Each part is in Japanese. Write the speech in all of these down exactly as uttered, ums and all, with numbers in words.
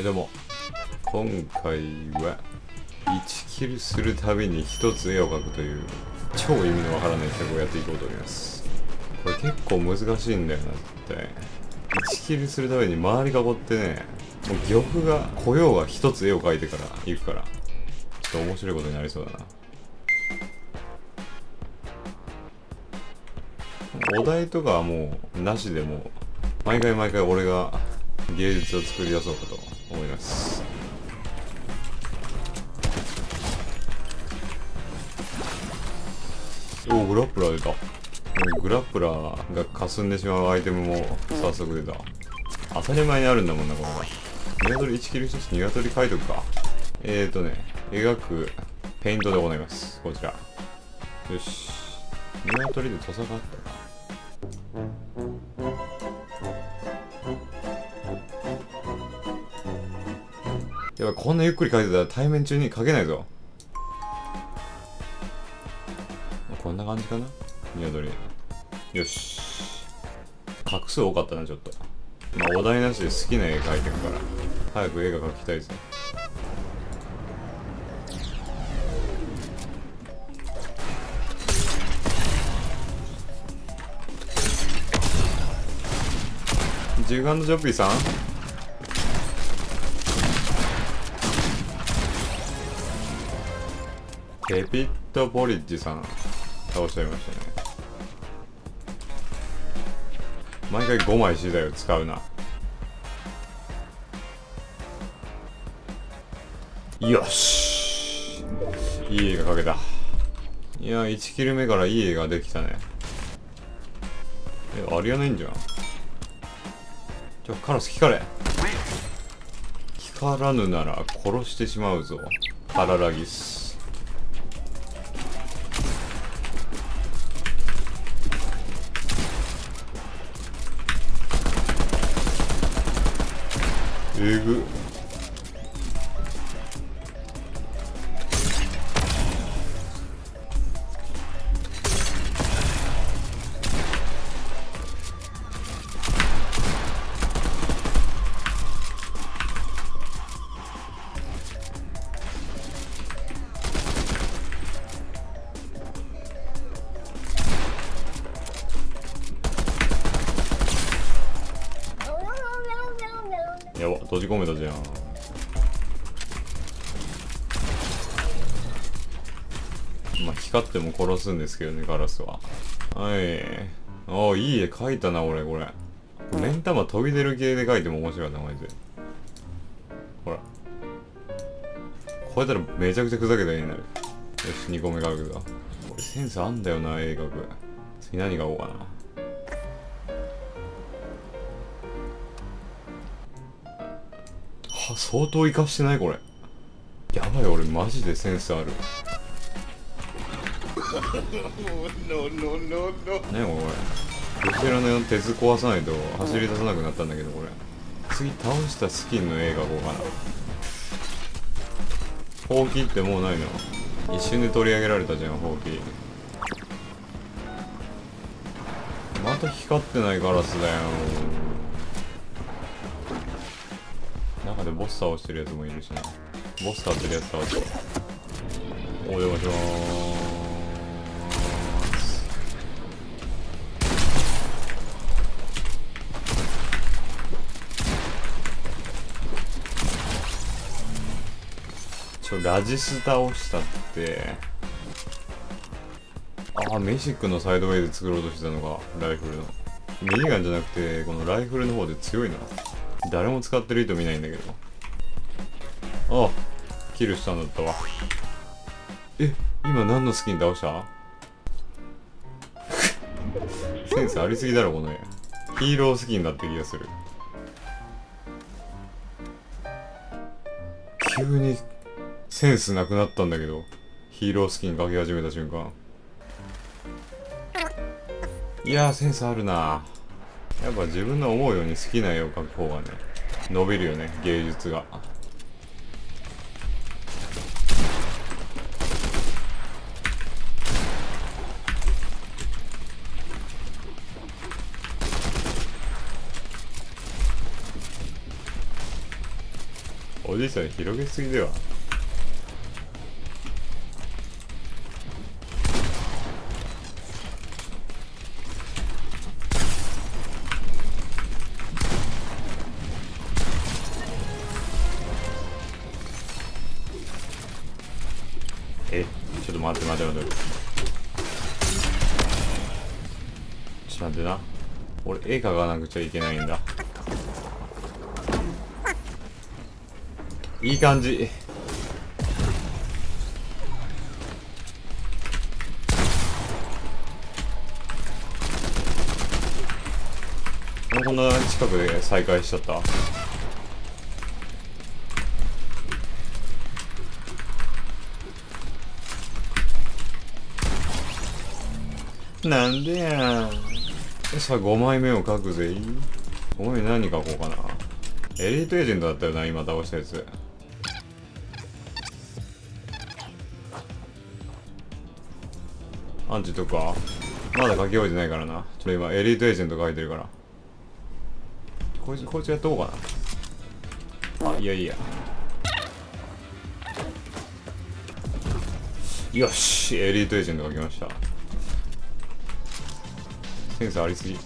はいどうも、今回はいちキルするたびにひとつ絵を描くという超意味のわからない企画をやっていこうと思います。これ結構難しいんだよなって。いちキルするために周り囲ってね、もう玉が来ようがひとつ絵を描いてから行くから、ちょっと面白いことになりそうだな。お題とかはもうなしでも毎回毎回俺が芸術を作り出そうかと思います。おお、グラップラー出た。グラップラーが霞んでしまうアイテムも早速出た。当たり前にあるんだもんな、これが。鶏いちキルひとつ鶏書いとくか。えーとね、描くペイントでございます。こちら。よし。鶏で土佐があったか。やばい、こんなゆっくり描いてたら対面中に描けないぞ。こんな感じかな、鶏。よし。画数多かったな、ちょっと。まあ、お題なしで好きな絵描いてるから、早く絵が描きたいぜ。ジグアンドジョッピーさん、ペピットポリッジさん倒しちゃいましたね。毎回ごまい資材を使うな。よし、いい絵が描けた。いや、いちキル目からいい絵ができたね。え、ありやないんじゃん。ちょ、カラス光れ。光らぬなら殺してしまうぞ、カララギス。えぐ。やば、閉じ込めたじゃん。まあ光っても殺すんですけどね、ガラスは。はい。ああ、いい絵描いたな俺。これ目ん玉飛び出る系で描いても面白いな、マジで。ほら、こうやったらめちゃくちゃふざけた絵になる。よし、にこめ描くぞ。これセンスあんだよな、絵描く。次何描こうかな。は、相当活かしてないこれ。やばい、俺マジでセンスある。ね、これ後ろの鉄壊さないと走り出さなくなったんだけど、これ次倒したスキンの絵描こうかな。ほうきってもうないの？一瞬で取り上げられたじゃん、ほうき。また光ってないガラスだよ。中でボス倒してるやつもいるしな。ボス倒してるやつ倒して。お邪魔しまーす。ちょ、ラジス倒したって。ああ、メシックのサイドウェイで作ろうとしてたのか、ライフルの。ミニガンじゃなくて、このライフルの方で強いな。誰も使ってる人見ないんだけど。ああ、キルしたんだったわ。え、今何のスキン倒したセンスありすぎだろこの絵。ヒーロースキンだって気がする。急にセンスなくなったんだけど、ヒーロースキン描き始めた瞬間。いやー、センスあるな。やっぱ自分の思うように好きな絵を描く方がね、伸びるよね、芸術が。 おじいちゃん広げすぎでは。え、ちょっと待って待って待って。ちょっと待ってな。俺絵描かなくちゃいけないんだ。いい感じ。こんな近くで再会しちゃった。なんでやん。さあごまいめを書くぜ。ごまいめ何書こうかな。エリートエージェントだったよな、今倒したやつ。アンチとかまだ書き終えてないからな。ちょっと今エリートエージェント書いてるから、こいつこいつやっとこうかな。あ、いやいや、よし、エリートエージェント書きました。センスありすぎ。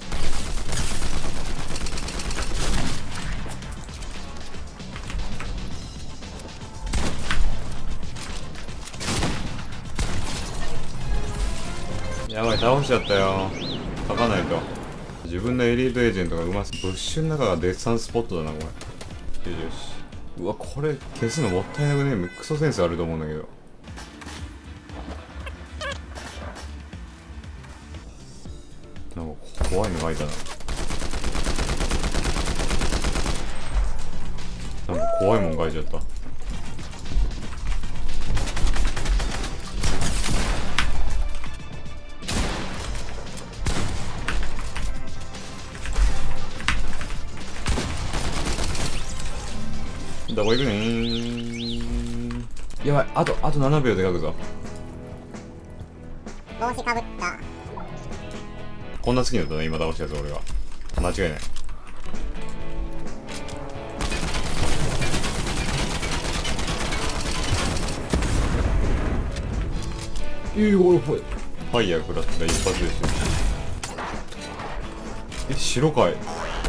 やばい、倒しちゃったよ。書かないと。自分のエリートエージェントがうます。ブッシュの中がデッサンスポットだな、これ。よしよし。うわ、これ消すのもったいなくね。クソセンスあると思うんだけど。なんか怖いの書いたな。なんか怖いもん書いちゃった。どこ行くねー。やばい、あとあとななびょうで書くぞ。 帽子かぶった。 こんな好きだったね、今倒したやつ俺が。間違いない。ええ、俺ファイヤー食らったら一発でしょ。え、白かい。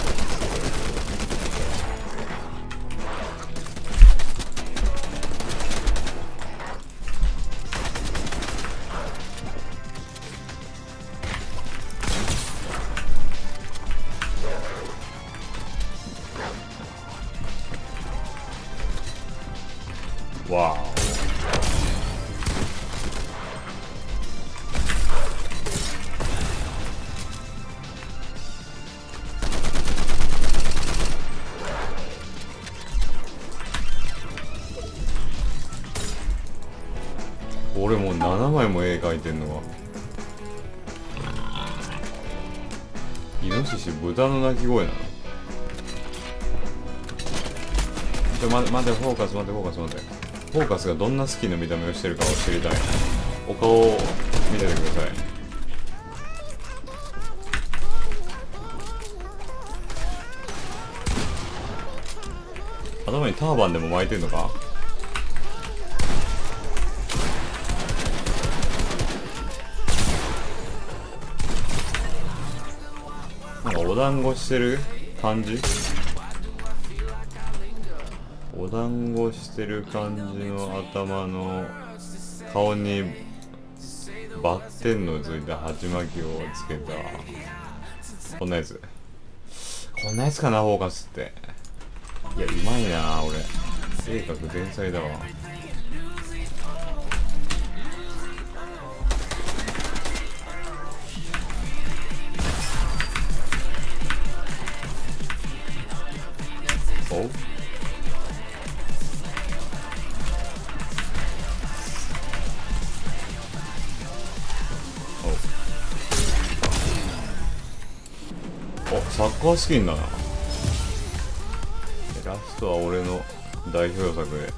わーお。俺もうななまいも絵描いてんのか。イノシシ、豚の鳴き声なの。ちょ、待て待て、フォーカス待て、フォーカス待て。フォーカスがどんなスキンの見た目をしてるかを知りたい。お顔を見せてください。頭にターバンでも巻いてんのか。なんかお団子してる感じ。お団子してる感じの頭の顔にバッテンのついた鉢巻きをつけたこんなやつ。こんなやつかな、フォーカスって。いや、うまいな俺。性格天才だわ。おう、お、サッカースキンだな。ラストは俺の代表作で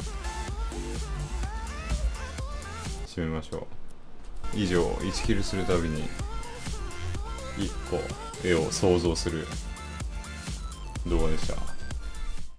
締めましょう。以上、いちキルするたびにいっこ絵を想像する動画でした。